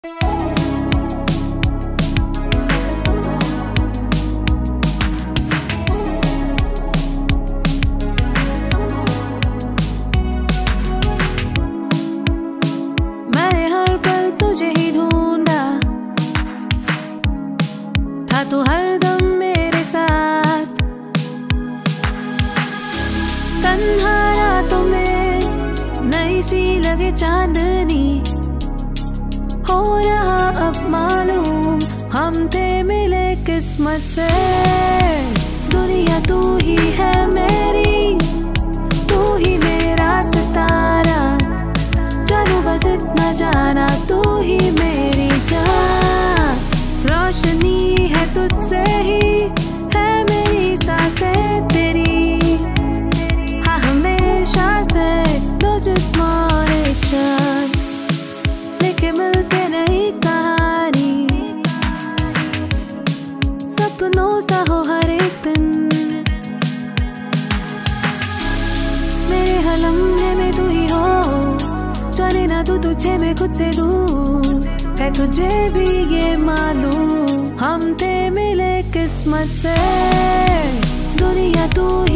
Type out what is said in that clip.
मैंने हर पल तुझे ही ढूंढा था, तू हरदम मेरे साथ। तन्हा रातों में नई सी लगे चांदनी, हो रहा अब मालूम हम थे मिले किस्मत से। दुनिया तू ही है मेरी, तू ही मेरा सितारा, जानू बस इतना जाना तू ही मेरी जान। रोशनी है तुझसे ही है मेरी सांसें तेरी, हाँ हमेशा से दो जिस्मों ने चांद लिखे मिलके नई कहानी। सपनों सा हो हर एक दिन, मेरे हर लम्हे में तू ही हो, जाने ना तू तुझे मैं खुद से दूर है, तुझे भी ये मालूम हम थे मिले किस्मत से। दुनिया तू